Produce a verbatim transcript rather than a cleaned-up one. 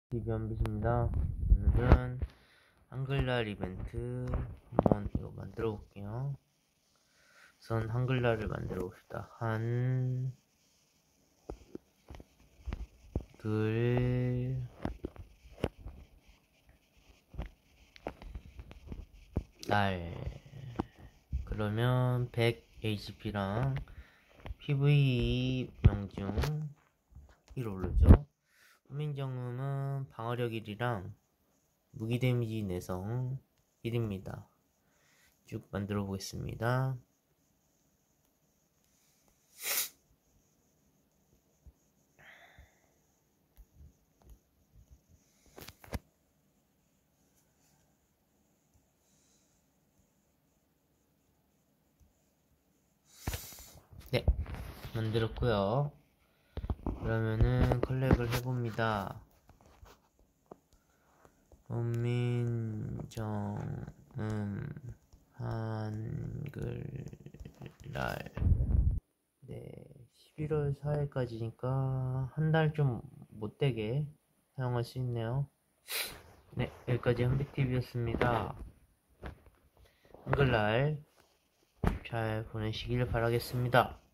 디비언빗입니다. 오늘은 한글날 이벤트 한번 이거 만들어 볼게요. 우선 한글날을 만들어 봅시다. 한, 둘, 날. 그러면 백 에이치피랑 피브이 명중 일 오르죠. 훈민정음은 방어력 일이랑 무기 데미지 내성 일입니다. 쭉 만들어 보겠습니다. 네, 만들었고요. 그러면은 컬렉을 해봅니다. 훈민정음 한글날. 네, 십일월 사일까지니까 한 달 좀 못되게 사용할 수 있네요. 네, 여기까지 한비티비였습니다. 한글날 잘 보내시길 바라겠습니다.